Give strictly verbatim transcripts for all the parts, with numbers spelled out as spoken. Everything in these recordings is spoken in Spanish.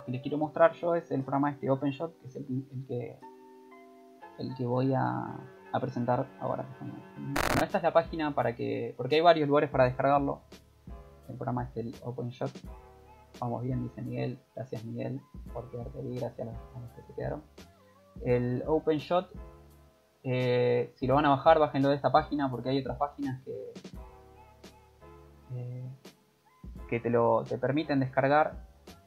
que les quiero mostrar yo es el programa este OpenShot, que es el, el que el que voy a, a presentar ahora. Bueno, esta es la página para que, porque hay varios lugares para descargarlo. El programa es el OpenShot. Vamos bien, dice Miguel. Gracias, Miguel, por quedarte ahí. Gracias a los, a los que se quedaron. El OpenShot, eh, si lo van a bajar, bájenlo de esta página, porque hay otras páginas que eh, que te lo te permiten descargar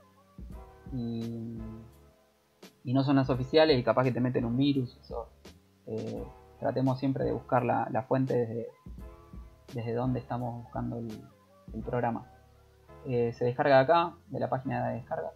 y, y no son las oficiales, y capaz que te meten un virus. Eso, eh, tratemos siempre de buscar la, la fuente desde, desde donde estamos buscando el, el programa. Eh, se descarga acá, de la página de descarga.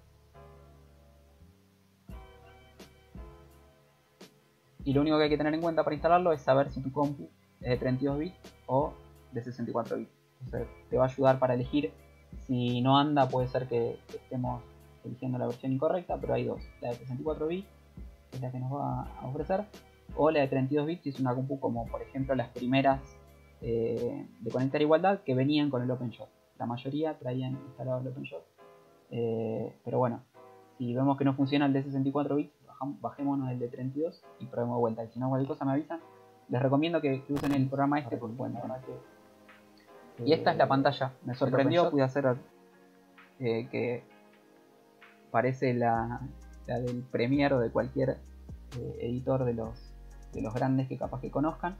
Y lo único que hay que tener en cuenta para instalarlo es saber si tu compu es de treinta y dos bits o de sesenta y cuatro bits. Entonces te va a ayudar para elegir. Si no anda, puede ser que estemos eligiendo la versión incorrecta, pero hay dos: la de sesenta y cuatro bits, que es la que nos va a ofrecer, o la de treinta y dos bits, si es una compu como por ejemplo las primeras eh, de Conectar Igualdad, que venían con el OpenShot. La mayoría traían instalado el OpenShot, eh, pero bueno, si vemos que no funciona el de sesenta y cuatro bits, bajémonos el de treinta y dos y probemos de vuelta. Y si no, cualquier cosa me avisan. Les recomiendo que, que usen el programa este, porque bueno, la verdad que... Y esta es la pantalla. Me sorprendió, pude hacer eh, que parece la, la del Premiere o de cualquier eh, editor de los, de los grandes que capaz que conozcan.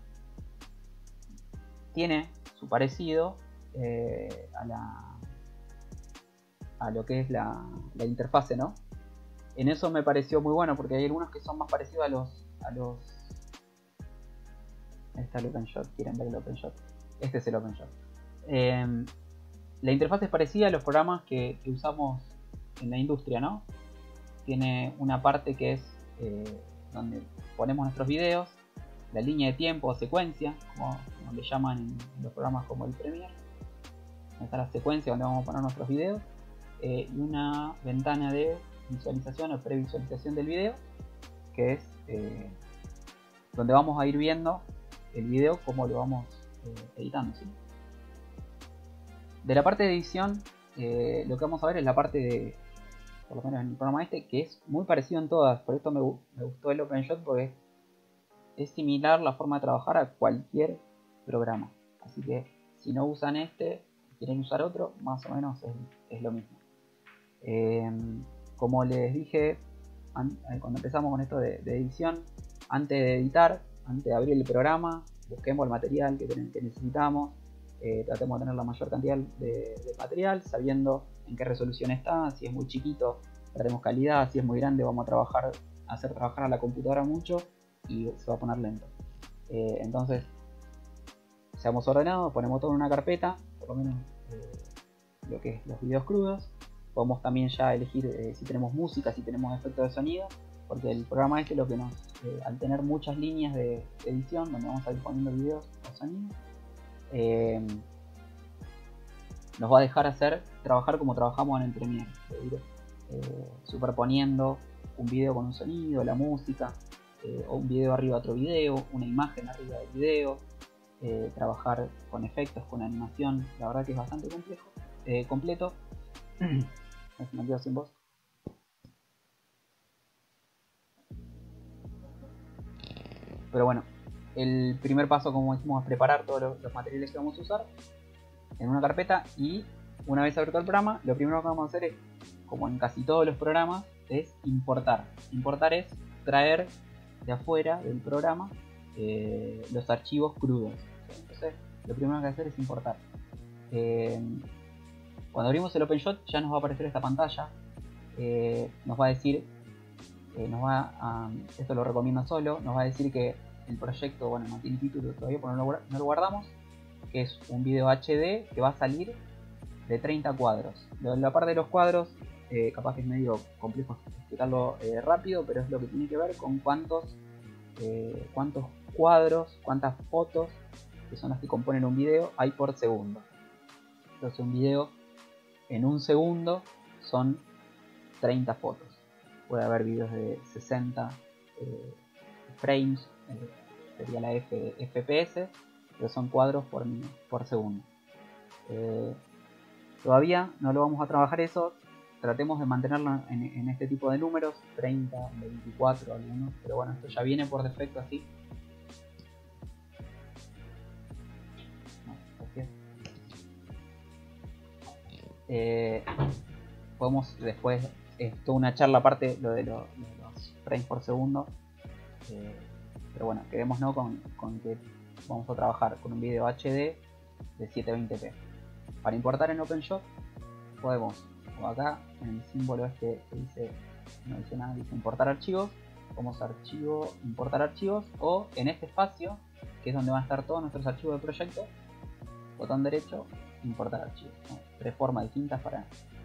Tiene su parecido eh, a la a lo que es la, la interfase, ¿no? En eso me pareció muy bueno, porque hay algunos que son más parecidos a los a los ahí está el OpenShot. Quieren ver el OpenShot. Este es el OpenShot. Eh, la interfaz es parecida a los programas que, que usamos en la industria, ¿no? Tiene una parte que es eh, donde ponemos nuestros videos, la línea de tiempo o secuencia, como, como le llaman en, en los programas como el Premiere. Ahí está la secuencia donde vamos a poner nuestros videos, eh, y una ventana de visualización o previsualización del video, que es eh, donde vamos a ir viendo el video como lo vamos eh, editando, ¿sí? De la parte de edición, eh, lo que vamos a ver es la parte de, por lo menos en el programa este, que es muy parecido en todas. Por esto me, me gustó el OpenShot, porque es similar la forma de trabajar a cualquier programa. Así que si no usan este, quieren usar otro, más o menos es, es lo mismo. Eh, como les dije cuando empezamos con esto de, de edición, antes de editar, antes de abrir el programa, busquemos el material que, que necesitamos. Eh, tratemos de tener la mayor cantidad de, de material, sabiendo en qué resolución está. Si es muy chiquito, perdemos calidad. Si es muy grande, vamos a trabajar, a hacer trabajar a la computadora mucho y se va a poner lento. Eh, entonces, seamos ordenados, ponemos todo en una carpeta, por lo menos eh, lo que es los videos crudos. Podemos también ya elegir eh, si tenemos música, si tenemos efectos de sonido, porque el programa este lo que nos, eh, al tener muchas líneas de edición donde vamos a ir poniendo videos o sonidos, eh, nos va a dejar hacer trabajar como trabajamos en el Premiere, de ir eh, superponiendo un video con un sonido, la música, eh, o un video arriba de otro video, una imagen arriba del video, eh, trabajar con efectos, con animación. La verdad que es bastante complejo, eh, completo. Me quedo sin voz. Pero bueno, el primer paso, como decimos, es preparar todos los, los materiales que vamos a usar en una carpeta, y una vez abierto el programa, lo primero que vamos a hacer es, como en casi todos los programas, es importar. Importar es traer de afuera del programa eh, los archivos crudos. Entonces, lo primero que hay que hacer es importar. Eh, cuando abrimos el OpenShot ya nos va a aparecer esta pantalla. Eh, nos va a decir, eh, nos va a, esto lo recomienda solo, nos va a decir que el proyecto, bueno, no tiene título todavía porque no lo, no lo guardamos, que es un video H D que va a salir de treinta cuadros. La parte de los cuadros, eh, capaz que es medio complejo explicarlo eh, rápido, pero es lo que tiene que ver con cuántos, eh, cuántos cuadros, cuántas fotos, que son las que componen un video, hay por segundo. Entonces un video en un segundo son treinta fotos. Puede haber videos de sesenta eh, frames, eh, sería la F, F P S, pero son cuadros por, por segundo. Eh, todavía no lo vamos a trabajar eso, tratemos de mantenerlo en, en este tipo de números, treinta, veinticuatro algunos, pero bueno, esto ya viene por defecto así. No, así es. Eh, podemos después, es toda una charla aparte lo de, lo, de los frames por segundo, eh, pero bueno, quedémonos con, con que vamos a trabajar con un video H D de setecientos veinte p. Para importar en OpenShot podemos, o acá en el símbolo este que dice, no dice nada, dice importar archivos, vamos a archivo, importar archivos, o en este espacio que es donde van a estar todos nuestros archivos de proyecto, botón derecho, importar archivos, ¿no? Tres formas distintas para,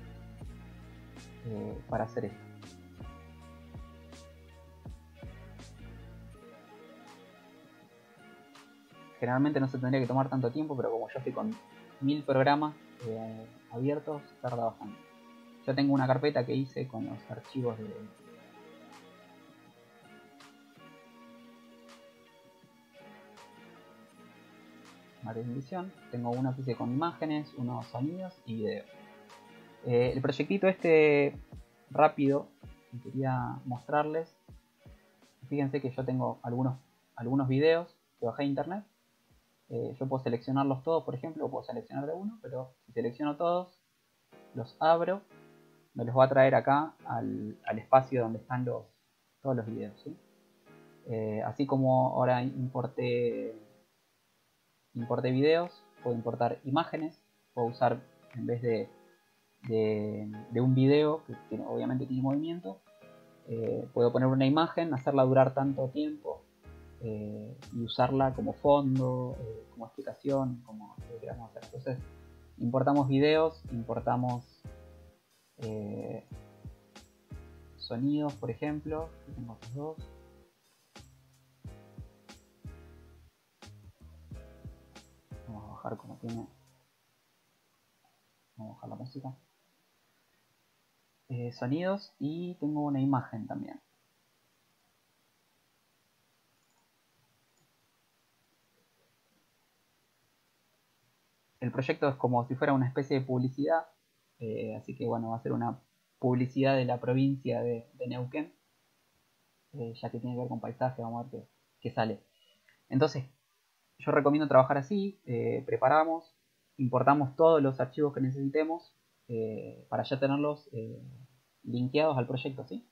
eh, para hacer esto. Generalmente no se tendría que tomar tanto tiempo, pero como yo estoy con mil programas eh, abiertos, tarda bastante. Yo tengo una carpeta que hice con los archivos de edición. Tengo uno que hice con imágenes, unos sonidos y videos. Eh, el proyectito este rápido que quería mostrarles, fíjense que yo tengo algunos, algunos videos que bajé de internet. Eh, yo puedo seleccionarlos todos, por ejemplo, o puedo seleccionar de uno, pero si selecciono todos, los abro, me los va a traer acá al, al espacio donde están los, todos los videos, ¿sí? Eh, así como ahora importé, importé videos, puedo importar imágenes, puedo usar en vez de, de, de un video, que tiene, obviamente tiene movimiento, eh, puedo poner una imagen, hacerla durar tanto tiempo, Eh, y usarla como fondo, eh, como explicación, como lo que queramos hacer. Entonces importamos videos, importamos eh, sonidos, por ejemplo. Aquí tengo estos dos. Vamos a bajar como tiene. Vamos a bajar la música. Eh, sonidos, y tengo una imagen también. El proyecto es como si fuera una especie de publicidad, eh, así que bueno, va a ser una publicidad de la provincia de, de Neuquén, eh, ya que tiene que ver con paisaje. Vamos a ver qué, qué sale. Entonces, yo recomiendo trabajar así, eh, preparamos, importamos todos los archivos que necesitemos eh, para ya tenerlos eh, linkeados al proyecto, ¿sí?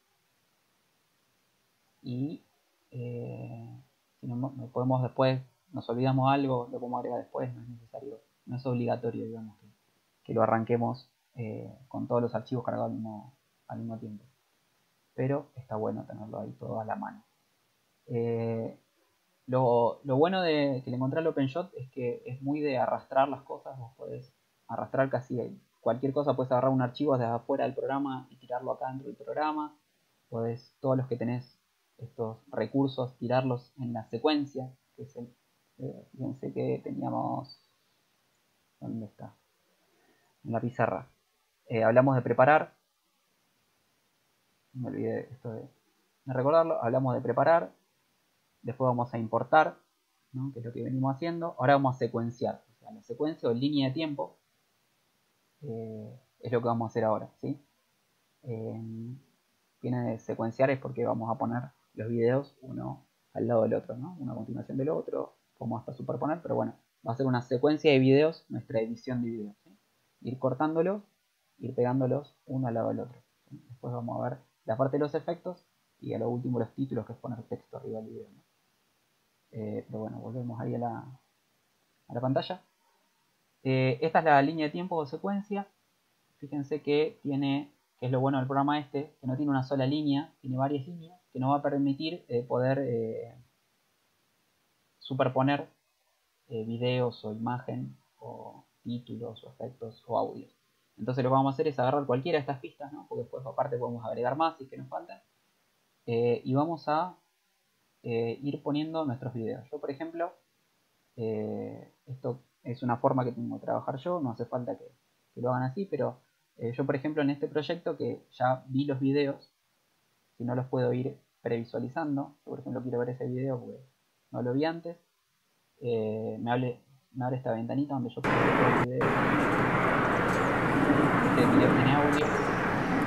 Y eh, si no, no podemos después, nos olvidamos algo, lo podemos agregar después, no es necesario, no es obligatorio, digamos, que, que lo arranquemos eh, con todos los archivos cargados al mismo, al mismo tiempo. Pero está bueno tenerlo ahí todo a la mano. Eh, Lo, lo bueno de que le encontré al OpenShot es que es muy de arrastrar las cosas. Vos podés arrastrar casi cualquier cosa, puedes agarrar un archivo desde afuera del programa y tirarlo acá dentro del programa. Podés, todos los que tenés estos recursos, tirarlos en la secuencia, que es el, eh, fíjense que teníamos, ¿dónde está? En la pizarra. Eh, hablamos de preparar, me olvidé esto de, de recordarlo, hablamos de preparar. Después vamos a importar, ¿no? Que es lo que venimos haciendo. Ahora vamos a secuenciar. O sea, la secuencia o línea de tiempo eh, es lo que vamos a hacer ahora, ¿sí? Eh, viene de secuenciar es porque vamos a poner los videos uno al lado del otro, ¿no? Una a continuación del otro, como hasta superponer, pero bueno, va a ser una secuencia de videos, nuestra edición de videos, ¿sí? Ir cortándolos, ir pegándolos uno al lado del otro, ¿sí? Después vamos a ver la parte de los efectos y a lo último los títulos, que es poner texto arriba del video, ¿no? Eh, pero bueno, volvemos ahí a la, a la pantalla. Eh, esta es la línea de tiempo o secuencia. Fíjense que tiene, que es lo bueno del programa este, que no tiene una sola línea, tiene varias líneas, que nos va a permitir eh, poder eh, superponer eh, videos o imagen o títulos o efectos o audios. Entonces lo que vamos a hacer es agarrar cualquiera de estas pistas, ¿no? Porque después aparte podemos agregar más si es que nos faltan. Eh, y vamos a eh, ir poniendo nuestros videos. Yo por ejemplo, Eh, esto es una forma que tengo de trabajar yo, no hace falta que, que lo hagan así, pero eh, yo por ejemplo en este proyecto que ya vi los videos, si no los puedo ir previsualizando, yo por ejemplo quiero ver ese video porque no lo vi antes, eh, me, hable, me abre esta ventanita donde yo puedo ver el video, este video tiene audio,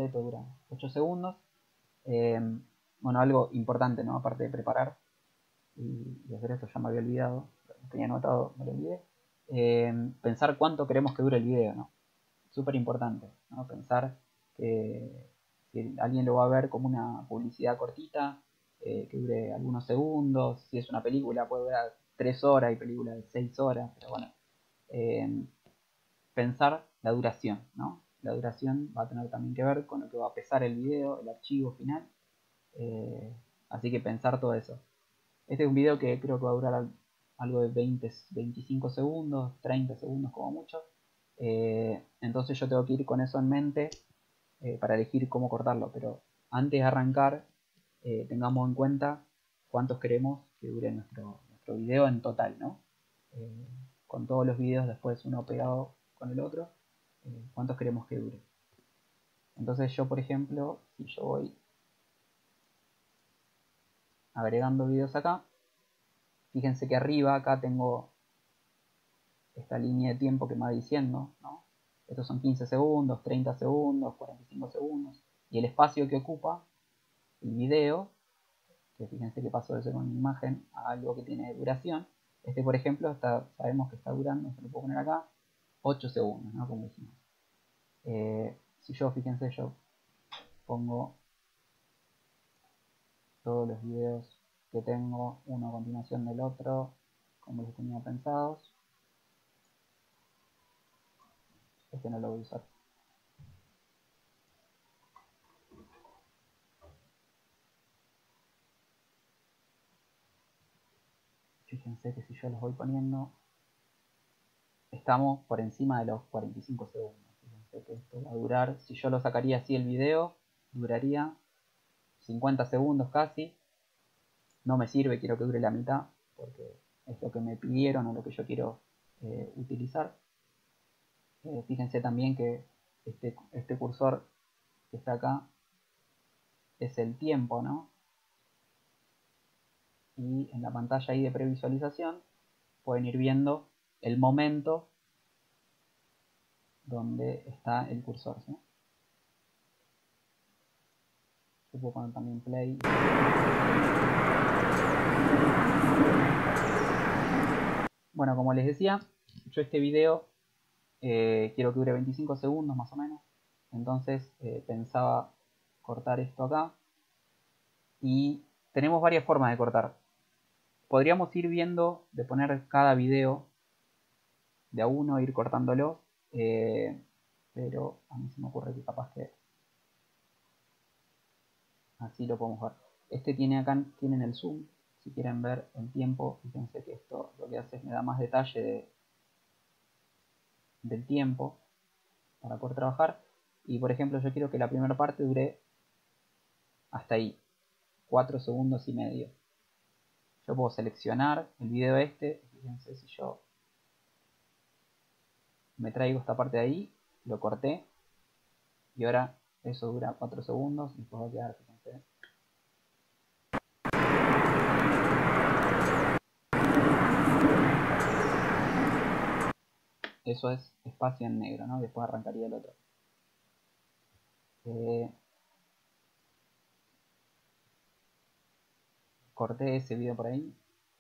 completo dura ocho segundos. Eh, bueno, algo importante, ¿no? Aparte de preparar y, y hacer esto, ya me había olvidado, lo tenía anotado, me lo olvidé. Eh, pensar cuánto queremos que dure el video, ¿no? Súper importante, ¿no? Pensar que si alguien lo va a ver como una publicidad cortita, eh, que dure algunos segundos. Si es una película puede durar tres horas y películas de seis horas, pero bueno. Eh, pensar la duración, ¿no? La duración va a tener también que ver con lo que va a pesar el video, el archivo final. Eh, así que pensar todo eso. Este es un video que creo que va a durar algo de veinte, veinticinco segundos, treinta segundos como mucho. Eh, entonces yo tengo que ir con eso en mente eh, para elegir cómo cortarlo. Pero antes de arrancar, eh, tengamos en cuenta cuántos queremos que dure nuestro, nuestro video en total, ¿no? Eh, con todos los videos después uno pegado con el otro, eh, cuántos queremos que dure. Entonces yo, por ejemplo, si yo voy agregando videos acá, fíjense que arriba acá tengo esta línea de tiempo que me va diciendo, ¿no? Estos son quince segundos, treinta segundos, cuarenta y cinco segundos. Y el espacio que ocupa el video, que fíjense que pasó de ser una imagen a algo que tiene duración. Este, por ejemplo, está, sabemos que está durando, se lo puedo poner acá, ocho segundos, ¿no? Como dijimos. Eh, si yo, fíjense, yo pongo todos los videos que tengo, uno a continuación del otro, como los tenía pensados. Este no lo voy a usar. Fíjense que si yo los voy poniendo, estamos por encima de los cuarenta y cinco segundos. Fíjense que esto va a durar, si yo lo sacaría así el video, duraría cincuenta segundos casi. No me sirve, quiero que dure la mitad, porque es lo que me pidieron o lo que yo quiero eh, utilizar. Eh, fíjense también que este, este cursor que está acá es el tiempo, ¿no? Y en la pantalla ahí de previsualización pueden ir viendo el momento donde está el cursor, ¿sí? Yo puedo poner también play. Bueno, como les decía, yo este video eh, quiero que dure veinticinco segundos más o menos. Entonces eh, pensaba cortar esto acá. Y tenemos varias formas de cortar. Podríamos ir viendo de poner cada video de a uno, ir cortándolo. Eh, pero a mí se me ocurre que capaz que así lo podemos ver. Este tiene acá, tienen el zoom. Si quieren ver el tiempo, fíjense que esto lo que hace es me da más detalle de, del tiempo para poder trabajar. Y por ejemplo, yo quiero que la primera parte dure hasta ahí, cuatro segundos y medio. Yo puedo seleccionar el video este. Fíjense si yo me traigo esta parte de ahí, lo corté. Y ahora eso dura cuatro segundos y después va a quedar, fíjense. Eso es espacio en negro, ¿no? Después arrancaría el otro. Eh, corté ese video por ahí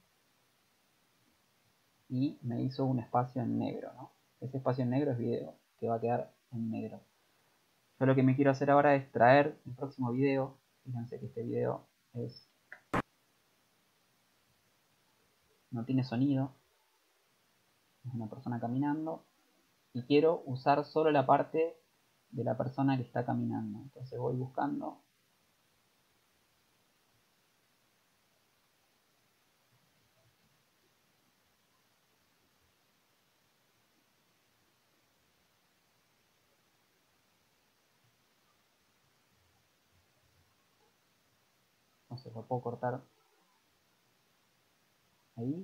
y me hizo un espacio en negro, ¿no? Ese espacio en negro es video que va a quedar en negro. Yo lo que me quiero hacer ahora es traer el próximo video. Fíjense que este video es no tiene sonido, es una persona caminando y quiero usar solo la parte de la persona que está caminando. Entonces voy buscando. Entonces lo puedo cortar ahí.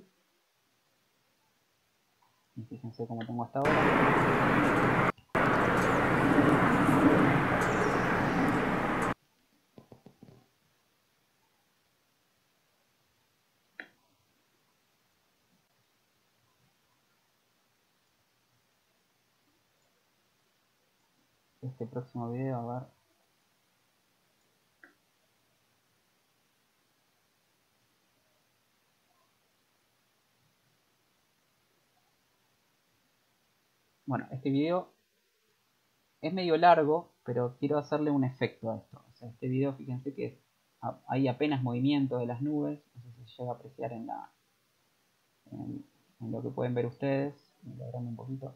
Y fíjense cómo tengo hasta ahora. Este próximo video, a ver. Bueno, este video es medio largo, pero quiero hacerle un efecto a esto. O sea, este video, fíjense que hay apenas movimiento de las nubes. No sé si se llega a apreciar en, la, en, en lo que pueden ver ustedes. Me lo agrando un poquito.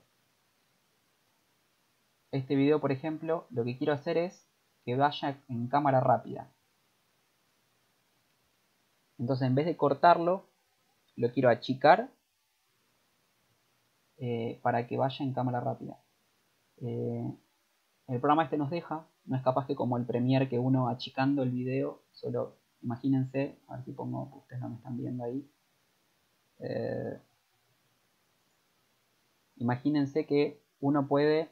Este video, por ejemplo, lo que quiero hacer es que vaya en cámara rápida. Entonces, en vez de cortarlo, lo quiero achicar eh, para que vaya en cámara rápida. Eh, el programa este nos deja, no es capaz que como el Premiere que uno achicando el video, solo imagínense, a ver si pongo, ustedes no me están viendo ahí. Eh, imagínense que uno puede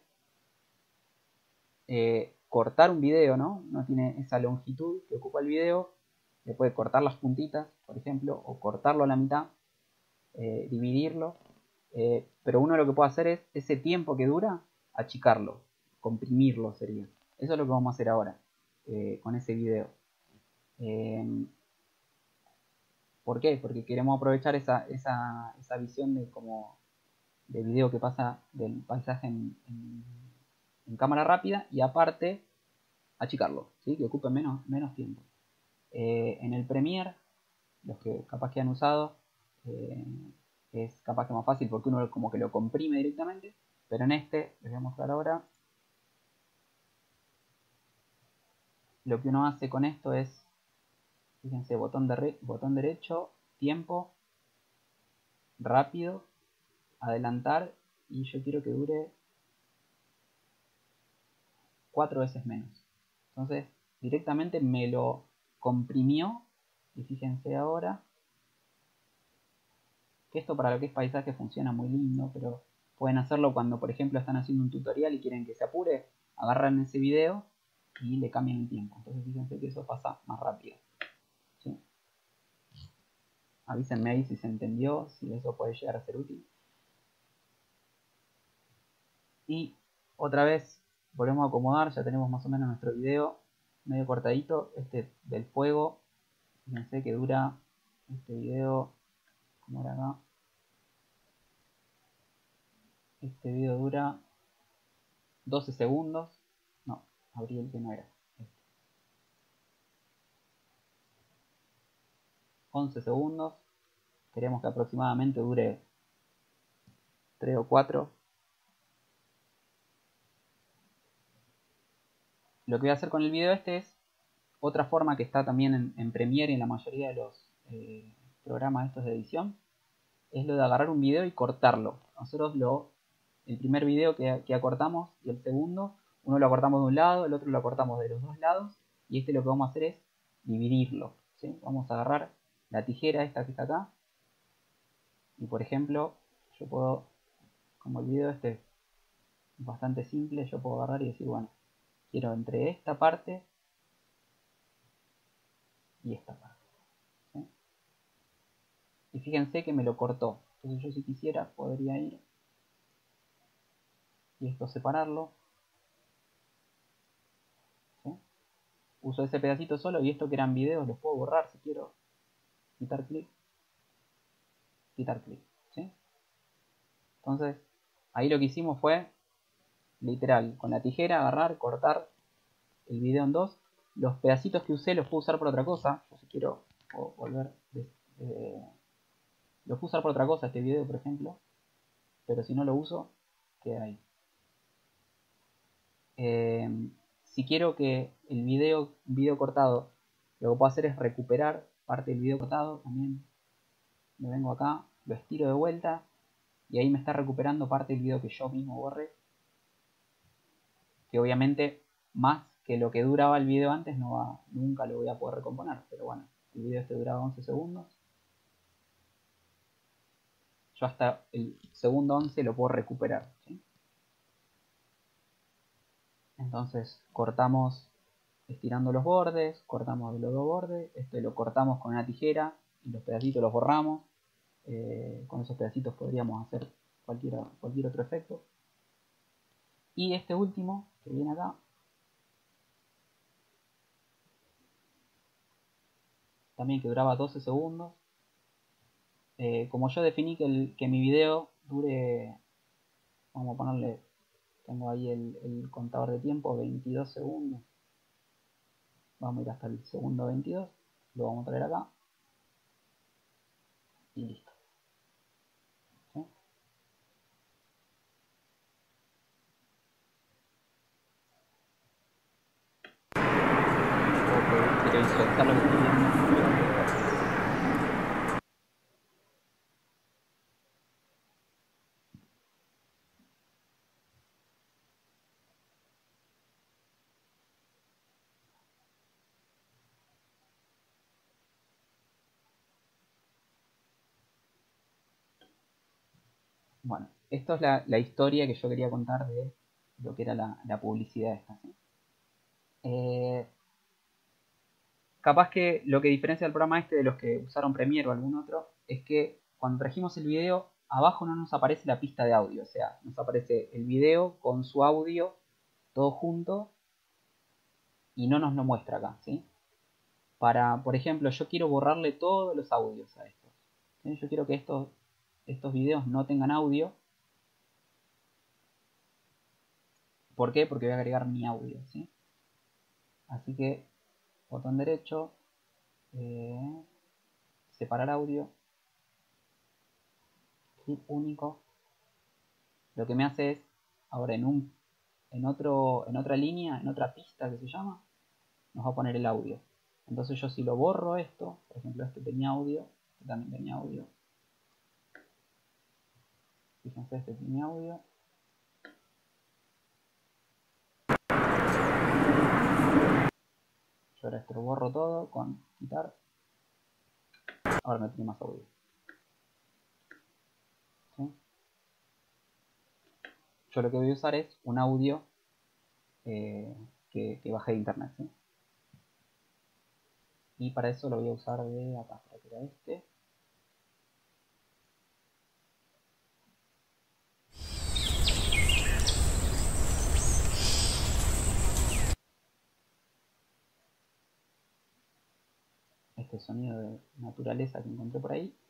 eh, cortar un video, ¿no? No tiene esa longitud que ocupa el video, le puede cortar las puntitas, por ejemplo, o cortarlo a la mitad, eh, dividirlo, eh, pero uno lo que puede hacer es ese tiempo que dura, achicarlo, comprimirlo sería. Eso es lo que vamos a hacer ahora eh, con ese video. Eh, ¿Por qué? Porque queremos aprovechar esa, esa, esa visión de como de video que pasa del paisaje en, en, en cámara rápida y aparte achicarlo, ¿sí? Que ocupe menos, menos tiempo. Eh, en el Premiere, los que capaz que han usado, eh, es capaz que más fácil porque uno como que lo comprime directamente, pero en este, les voy a mostrar ahora, lo que uno hace con esto es, fíjense, botón, de botón derecho, tiempo, rápido, adelantar, y yo quiero que dure cuatro veces menos. Entonces directamente me lo comprimió, y fíjense ahora que esto para lo que es paisaje funciona muy lindo, pero pueden hacerlo cuando por ejemplo están haciendo un tutorial y quieren que se apure, agarran ese video y le cambian el tiempo. Entonces fíjense que eso pasa más rápido, ¿sí? Avísenme ahí si se entendió, si eso puede llegar a ser útil. Y otra vez volvemos a acomodar, ya tenemos más o menos nuestro video medio cortadito. Este del fuego, fíjense que dura este video, como era acá, este video dura doce segundos, no, abrí el que no era, este. once segundos, queremos que aproximadamente dure tres o cuatro. Lo que voy a hacer con el video este es otra forma que está también en, en Premiere y en la mayoría de los eh, programas estos de edición, es lo de agarrar un video y cortarlo. Nosotros lo, el primer video que, que acortamos y el segundo, uno lo acortamos de un lado, el otro lo acortamos de los dos lados, y este lo que vamos a hacer es dividirlo, ¿sí? Vamos a agarrar la tijera esta que está acá, y por ejemplo, yo puedo, como el video este es bastante simple, yo puedo agarrar y decir, bueno, quiero entre esta parte y esta parte, ¿sí? Y fíjense que me lo cortó. Entonces yo si quisiera podría ir y esto separarlo, ¿sí? Uso ese pedacito solo y esto que eran videos los puedo borrar si quiero. Quitar clic, quitar clic, ¿sí? Entonces ahí lo que hicimos fue literal con la tijera agarrar, cortar el video en dos. Los pedacitos que usé los puedo usar por otra cosa. Yo si quiero puedo volver de, de, los puedo usar por otra cosa este video por ejemplo, pero si no lo uso queda ahí. Eh, si quiero que el video, video cortado, lo que puedo hacer es recuperar parte del video cortado. También me vengo acá, lo estiro de vuelta y ahí me está recuperando parte del video que yo mismo borré, que obviamente más que lo que duraba el video antes no va, nunca lo voy a poder recomponer, pero bueno, el video este duraba once segundos, yo hasta el segundo once lo puedo recuperar, ¿sí? Entonces cortamos estirando los bordes, cortamos los dos bordes, este lo cortamos con una tijera y los pedacitos los borramos. Eh, con esos pedacitos podríamos hacer cualquier, cualquier otro efecto. Y este último que viene acá, también que duraba doce segundos, eh, como yo definí que, el, que mi video dure Vamos a ponerle, tengo ahí el, el contador de tiempo, veintidós segundos. Vamos a ir hasta el segundo veintidós. Lo vamos a traer acá. Y listo. ¿Sí? Quiero visualizar lo que estoy viendo. Bueno, esto es la, la historia que yo quería contar de lo que era la, la publicidad esta, ¿sí? Eh, capaz que lo que diferencia el programa este de los que usaron Premiere o algún otro es que cuando trajimos el video, abajo no nos aparece la pista de audio, o sea, nos aparece el video con su audio todo junto y no nos lo muestra acá, ¿sí? Para, por ejemplo, yo quiero borrarle todos los audios a estos, ¿sí? Yo quiero que estos, estos videos no tengan audio. ¿Por qué? Porque voy a agregar mi audio, ¿sí? Así que botón derecho, eh, separar audio, clic único. Lo que me hace es, ahora en un en otro en otra línea, en otra pista que se llama, nos va a poner el audio. Entonces yo si lo borro esto, por ejemplo este tenía audio, este también tenía audio. Fíjense, este tenía audio. Yo ahora esto lo borro todo con quitar. Ahora no tiene más audio. ¿Sí? Yo lo que voy a usar es un audio eh, que, que bajé de internet, ¿sí? Y para eso lo voy a usar de acá, para que era este. Este sonido de naturaleza que encontré por ahí.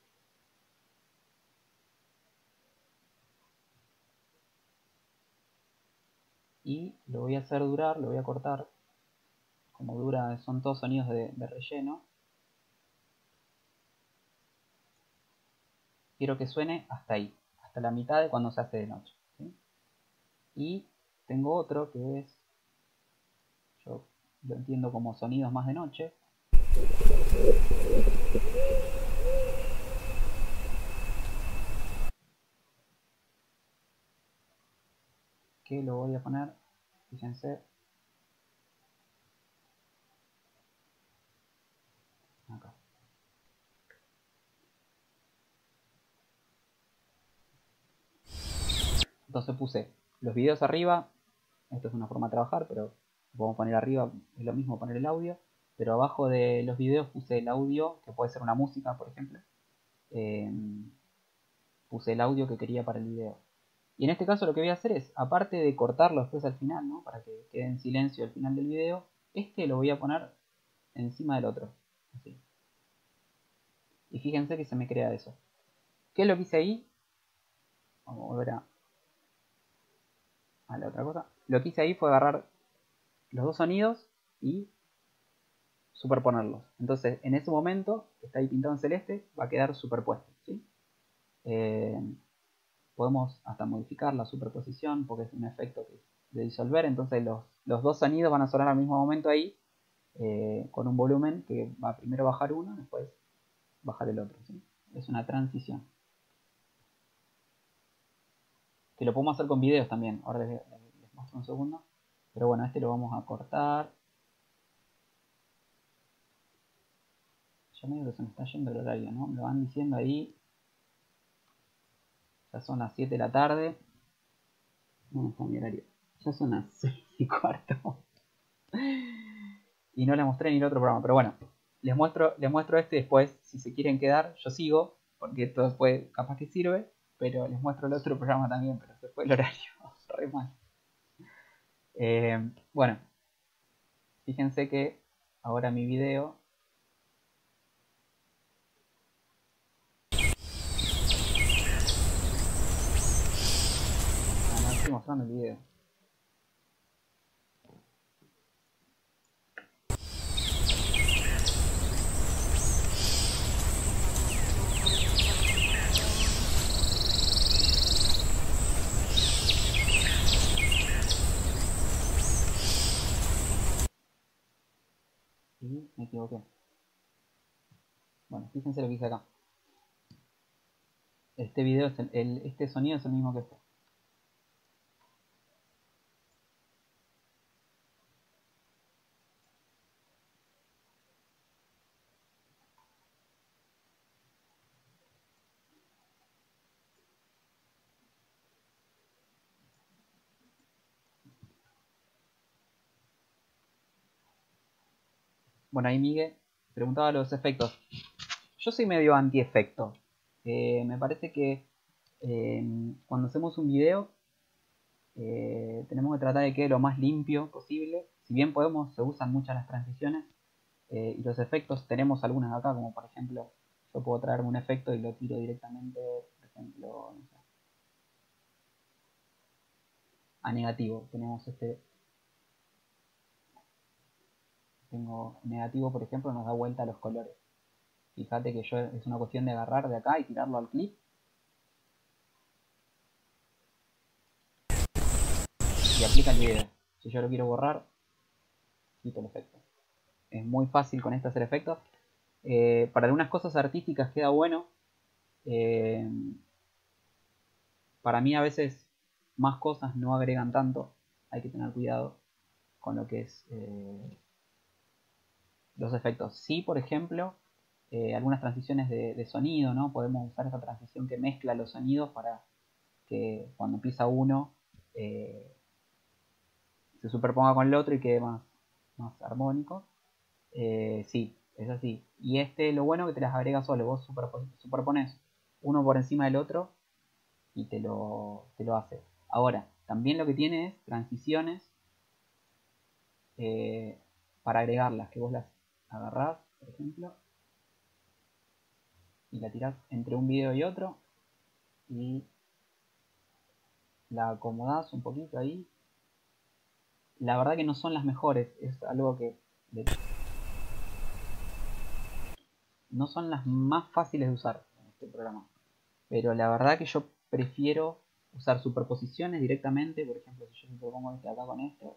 Y lo voy a hacer durar, lo voy a cortar. Como dura, son todos sonidos de, de relleno. Quiero que suene hasta ahí, hasta la mitad de cuando se hace de noche, ¿sí? Y tengo otro que es, yo lo entiendo como sonidos más de noche. Que lo voy a poner, fíjense, acá. Entonces puse los videos arriba. Esto es una forma de trabajar, pero podemos poner arriba, es lo mismo poner el audio. Pero abajo de los videos puse el audio, que puede ser una música, por ejemplo. Eh, puse el audio que quería para el video. Y en este caso lo que voy a hacer es, aparte de cortarlo después al final, ¿no? Para que quede en silencio al final del video, este lo voy a poner encima del otro. Así. Y fíjense que se me crea eso. ¿Qué es lo que hice ahí? Vamos a volver a, a la otra cosa. Lo que hice ahí fue agarrar los dos sonidos y superponerlos. Entonces, en ese momento, que está ahí pintado en celeste, va a quedar superpuesto, ¿sí? Eh, podemos hasta modificar la superposición porque es un efecto que es de disolver. Entonces, los, los dos sonidos van a sonar al mismo momento ahí, eh, con un volumen que va a primero bajar uno, después bajar el otro, ¿sí? Es una transición. Que lo podemos hacer con videos también. Ahora les, les muestro un segundo. Pero bueno, este lo vamos a cortar. Ya medio que se me está yendo el horario, ¿no? Me lo van diciendo ahí. Ya son las siete de la tarde. ¿Dónde está mi horario? Ya son las seis y cuarto. Y no les mostré ni el otro programa. Pero bueno, les muestro, les muestro este y después, si se quieren quedar, yo sigo. Porque esto después capaz que sirve. Pero les muestro el otro programa también. Pero se fue el horario. Re mal. Eh, bueno. Fíjense que ahora mi video... estoy mostrando el video. Y me equivoqué. Bueno, fíjense lo que hice acá. Este video es el, el, este sonido es el mismo que este. Bueno, ahí Miguel preguntaba los efectos. Yo soy medio anti-efecto. Eh, me parece que eh, cuando hacemos un video eh, tenemos que tratar de que quede lo más limpio posible. Si bien podemos, se usan muchas las transiciones eh, y los efectos, tenemos algunas acá, como por ejemplo, yo puedo traerme un efecto y lo tiro directamente, por ejemplo, no sé, a negativo. Tenemos este, tengo negativo, por ejemplo, nos da vuelta a los colores. Fíjate que yo es una cuestión de agarrar de acá y tirarlo al clip. Y aplica el video. Si yo lo quiero borrar, quito el efecto. Es muy fácil con esto hacer efectos. Eh, para algunas cosas artísticas queda bueno. Eh, para mí a veces más cosas no agregan tanto. Hay que tener cuidado con lo que es eh, los efectos. Sí, por ejemplo, eh, algunas transiciones de, de sonido, ¿no? Podemos usar esa transición que mezcla los sonidos para que cuando empieza uno eh, se superponga con el otro y quede más, más armónico. Eh, sí, es así. Y este, lo bueno que te las agrega solo. Vos superpones uno por encima del otro y te lo, te lo hace. Ahora, también lo que tiene es transiciones eh, para agregarlas, que vos las agarrás, por ejemplo, y la tirás entre un video y otro y la acomodás un poquito ahí. La verdad que no son las mejores, es algo que no son las más fáciles de usar en este programa. Pero la verdad que yo prefiero usar superposiciones directamente. Por ejemplo, si yo superpongo este acá con esto,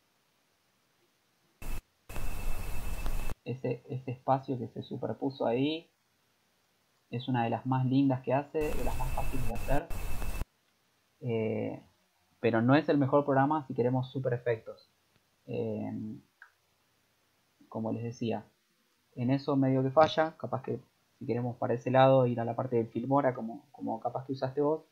ese, ese espacio que se superpuso ahí es una de las más lindas que hace, de las más fáciles de hacer. Eh, pero no es el mejor programa si queremos super efectos. Eh, como les decía, en eso medio que falla. Capaz que si queremos para ese lado ir a la parte del Filmora, como, como capaz que usaste vos.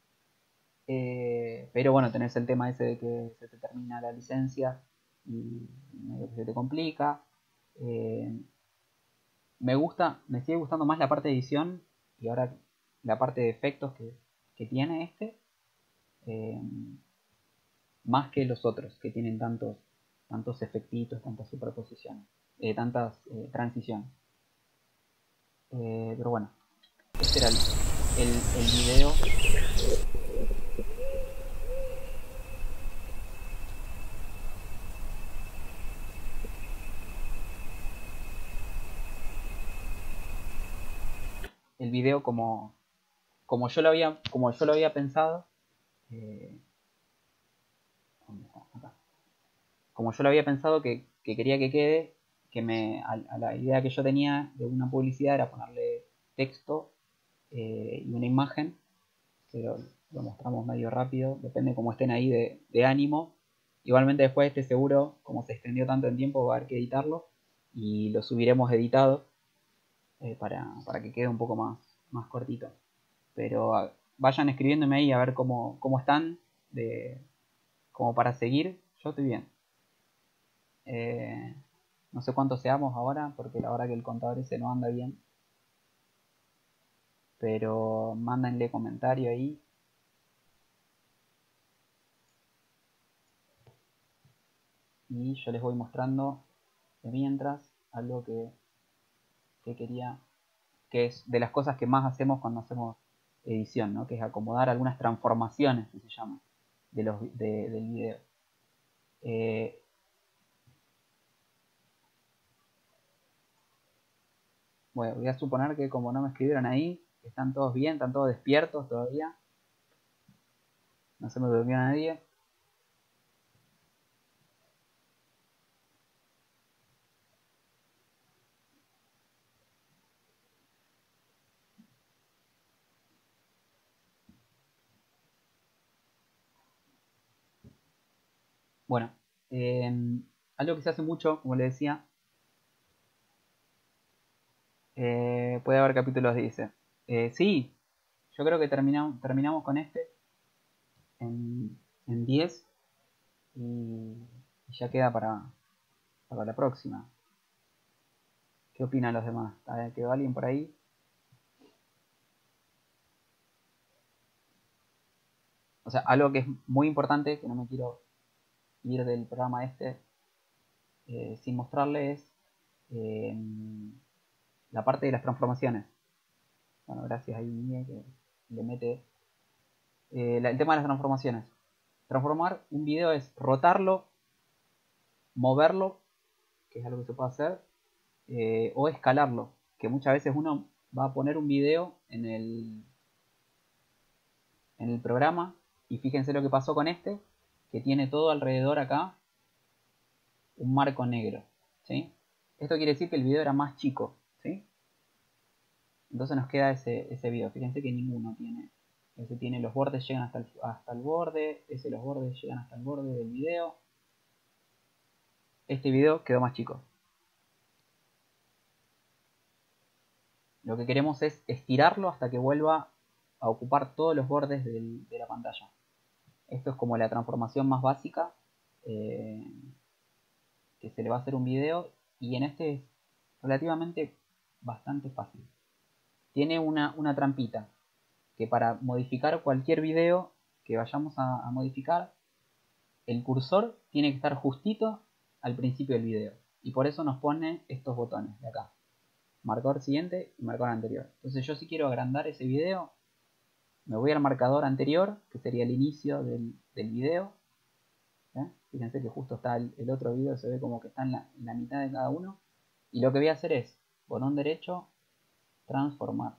Eh, pero bueno, tenés el tema ese de que se te termina la licencia y medio que se te complica. Eh, me gusta, me sigue gustando más la parte de edición y ahora la parte de efectos que, que tiene este. Eh, más que los otros que tienen tantos, tantos efectitos, tantas superposiciones, eh, tantas eh, transiciones. Eh, pero bueno, este era el, el, el video. El video como, como yo lo había, como yo lo había pensado. Eh, acá. Como yo lo había pensado que, que quería que quede, que me, a, a la idea que yo tenía de una publicidad era ponerle texto eh, y una imagen, pero lo mostramos medio rápido, depende cómo estén ahí de, de ánimo. Igualmente después este seguro, como se extendió tanto en tiempo, va a haber que editarlo y lo subiremos editado eh, para, para que quede un poco más, más cortito. Pero a, vayan escribiéndome ahí a ver cómo, cómo están, de, como para seguir. Yo estoy bien. Eh, no sé cuántos seamos ahora, porque la verdad que el contador ese no anda bien. Pero mándenle comentario ahí. Y yo les voy mostrando de mientras algo que, que quería, que es de las cosas que más hacemos cuando hacemos edición, ¿no? Que es acomodar algunas transformaciones, que se llaman. de los, de, del video. Eh, bueno, voy a suponer que como no me escribieron ahí, están todos bien, están todos despiertos todavía. No se me durmió nadie. Bueno, eh, algo que se hace mucho, como les decía, eh, puede haber capítulos, dice. Eh, sí, yo creo que terminamos, terminamos con este en, en diez y, y ya queda para, para la próxima. ¿Qué opinan los demás? ¿Quedó alguien por ahí? O sea, algo que es muy importante, que no me quiero ir del programa este eh, sin mostrarles eh, la parte de las transformaciones. Bueno, gracias ahí Miguel que le mete eh, la, el tema de las transformaciones. Transformar un video es rotarlo, moverlo, que es algo que se puede hacer, eh, o escalarlo, que muchas veces uno va a poner un video en el, en el programa y fíjense lo que pasó con este, que tiene todo alrededor acá un marco negro, ¿sí? Esto quiere decir que el video era más chico, ¿sí? Entonces nos queda ese, ese video. Fíjense que ninguno tiene. Ese tiene los bordes llegan hasta el, hasta el borde. Ese los bordes llegan hasta el borde del video. Este video quedó más chico. Lo que queremos es estirarlo hasta que vuelva a ocupar todos los bordes del, de la pantalla. Esto es como la transformación más básica eh, que se le va a hacer un video. Y en este es relativamente bastante fácil. Tiene una, una trampita. Que para modificar cualquier video que vayamos a, a modificar, el cursor tiene que estar justito al principio del video. Y por eso nos pone estos botones de acá. Marcador siguiente y marcador anterior. Entonces yo si quiero agrandar ese video, me voy al marcador anterior, que sería el inicio del, del video. ¿Eh? Fíjense que justo está el, el otro video, se ve como que está en la, en la mitad de cada uno. Y lo que voy a hacer es, botón derecho, transformar.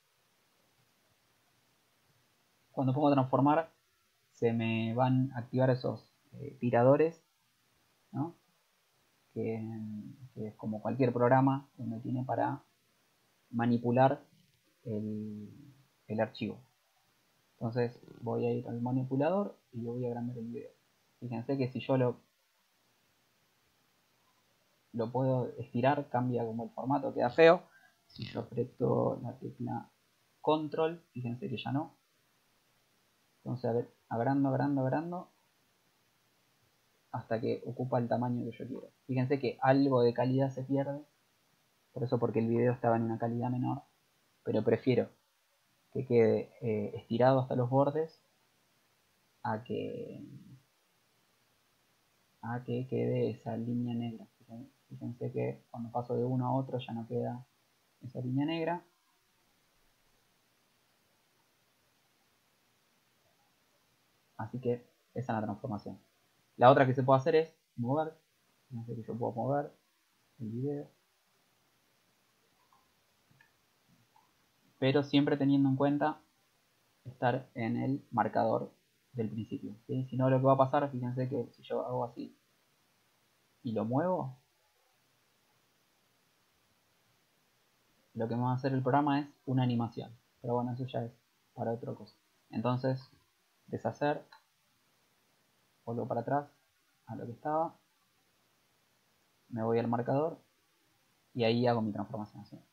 Cuando pongo transformar, se me van a activar esos eh, tiradores, ¿no? que, que es como cualquier programa que uno tiene para manipular el, el archivo. Entonces voy a ir al manipulador y lo voy a agrandar el video. Fíjense que si yo lo, lo puedo estirar, cambia como el formato, queda feo. Si yo aprieto la tecla control, fíjense que ya no. Entonces a ver, agrando, agrando, agrando hasta que ocupa el tamaño que yo quiero. Fíjense que algo de calidad se pierde, por eso porque el video estaba en una calidad menor, pero prefiero que quede eh, estirado hasta los bordes a que a que quede esa línea negra. Fíjense que cuando paso de uno a otro ya no queda esa línea negra. Así que esa es la transformación. La otra que se puede hacer es mover. Fíjense que yo puedo mover el video, pero siempre teniendo en cuenta estar en el marcador del principio, ¿sí? Si no, lo que va a pasar, fíjense que si yo hago así y lo muevo, lo que me va a hacer el programa es una animación. Pero bueno, eso ya es para otra cosa. Entonces, deshacer, vuelvo para atrás a lo que estaba, me voy al marcador y ahí hago mi transformación, ¿sí?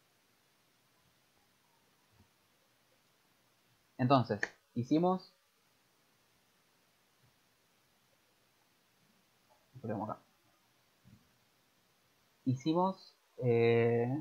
Entonces, hicimos acá. Hicimos eh,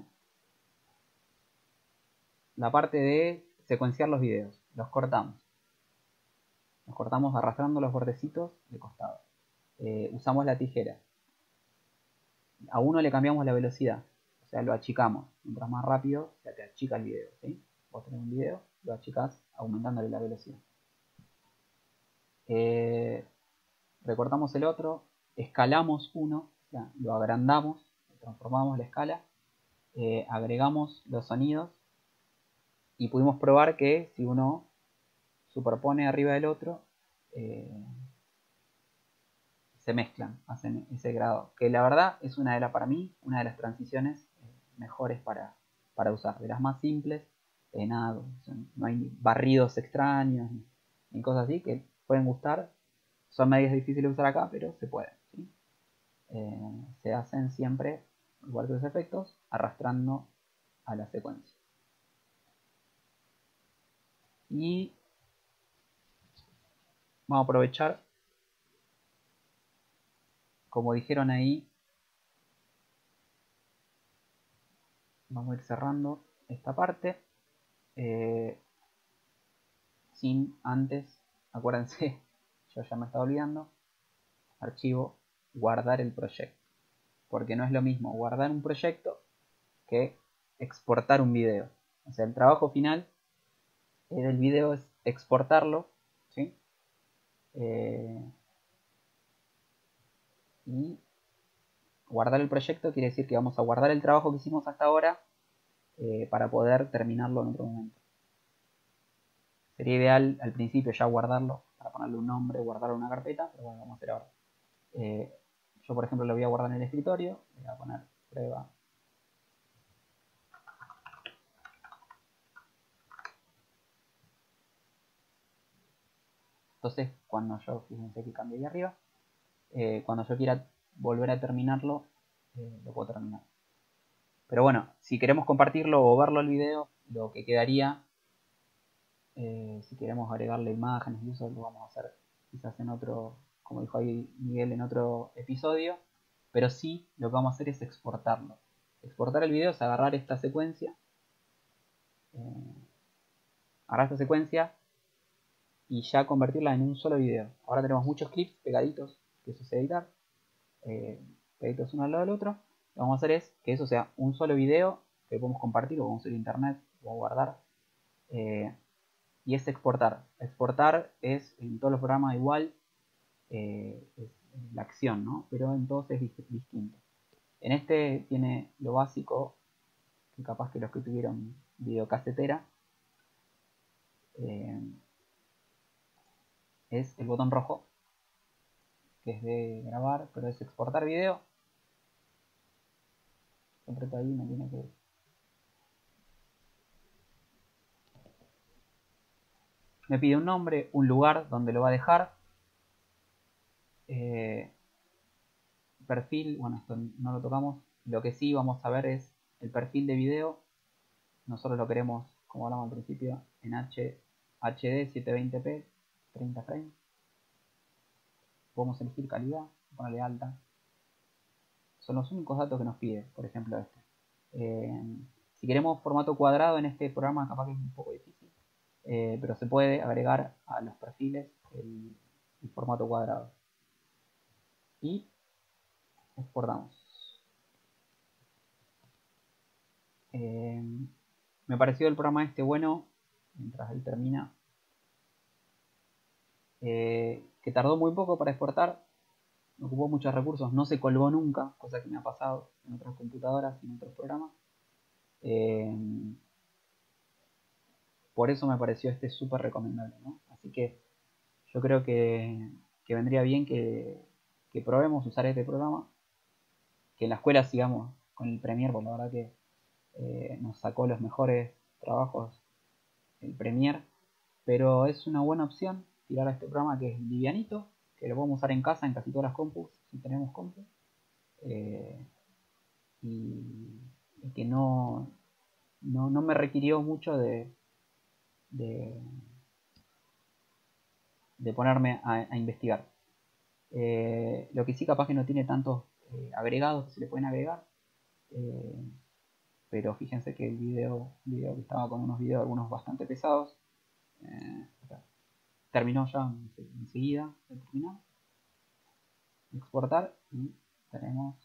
la parte de secuenciar los videos. Los cortamos. Los cortamos arrastrando los bordecitos de costado. Eh, usamos la tijera. A uno le cambiamos la velocidad. O sea, lo achicamos. Mientras más rápido, o sea, te achica el video, ¿sí? Vos tenés un video, lo achicás aumentándole la velocidad. Eh, recortamos el otro, escalamos uno, o sea, lo agrandamos, transformamos la escala, eh, agregamos los sonidos y pudimos probar que si uno superpone arriba del otro, eh, se mezclan, hacen ese grado. Que la verdad es una de las, para mí, una de las transiciones eh, mejores para, para usar. De las más simples, eh, nada, no hay barridos extraños ni, ni cosas así que pueden gustar. Son medias difíciles de usar acá, pero se pueden. ¿Sí? Eh, se hacen siempre, igual que los efectos, arrastrando a la secuencia. Y vamos a aprovechar, como dijeron ahí, vamos a ir cerrando esta parte. Eh, sin antes, acuérdense, yo ya me estaba olvidando, archivo, guardar el proyecto. Porque no es lo mismo guardar un proyecto que exportar un video. O sea, el trabajo final del video es exportarlo, ¿sí? Eh, y guardar el proyecto quiere decir que vamos a guardar el trabajo que hicimos hasta ahora eh, para poder terminarlo en otro momento. Sería ideal al principio ya guardarlo para ponerle un nombre, guardarlo en una carpeta, pero bueno, vamos a hacer ahora. Eh, yo por ejemplo lo voy a guardar en el escritorio, voy a poner prueba. Entonces cuando yo, fíjense que cambié ahí arriba, eh, cuando yo quiera volver a terminarlo, eh, lo puedo terminar. Pero bueno, si queremos compartirlo o verlo el video, lo que quedaría, eh, si queremos agregarle imágenes y eso lo vamos a hacer quizás en otro, como dijo ahí Miguel, en otro episodio. Pero sí, lo que vamos a hacer es exportarlo. Exportar el video es agarrar esta secuencia, eh, agarrar esta secuencia y ya convertirla en un solo video. Ahora tenemos muchos clips pegaditos, que eso es editar, eh, pegaditos uno al lado del otro. Lo que vamos a hacer es que eso sea un solo video que podemos compartir o podemos subir a internet o guardar. Eh, y es exportar. Exportar es en todos los programas igual, eh, es la acción, ¿no? Pero en todos es distinto. En este tiene lo básico, que capaz que los que tuvieron videocasetera, eh, es el botón rojo, que es de grabar, pero es exportar video. Siempre está ahí, me tiene que... Me pide un nombre, un lugar donde lo va a dejar. Eh, perfil, bueno, esto no lo tocamos. Lo que sí vamos a ver es el perfil de video. Nosotros lo queremos, como hablamos al principio, en H D setecientos veinte p, treinta frames. Podemos elegir calidad, ponerle alta. Son los únicos datos que nos pide, por ejemplo este. Eh, si queremos formato cuadrado en este programa, capaz que es un poco difícil, eh, pero se puede agregar a los perfiles el, el formato cuadrado. Y exportamos. Eh, me pareció el programa este bueno, mientras él termina, eh, que tardó muy poco para exportar, no ocupó muchos recursos, no se colgó nunca, cosa que me ha pasado en otras computadoras y en otros programas. Eh, por eso me pareció este súper recomendable, ¿no? Así que yo creo que, que vendría bien que, que probemos usar este programa, que en la escuela sigamos con el Premiere, porque la verdad que eh, nos sacó los mejores trabajos el Premiere, pero es una buena opción tirar a este programa que es livianito, que lo podemos usar en casa, en casi todas las compus, si tenemos compus, eh, y, y que no, no, no me requirió mucho de, de, de ponerme a, a investigar. Eh, lo que sí capaz que no tiene tantos eh, agregados que se le pueden agregar, eh, pero fíjense que el video, video que estaba con unos videos algunos bastante pesados, eh, terminó ya enseguida de terminar, exportar y tenemos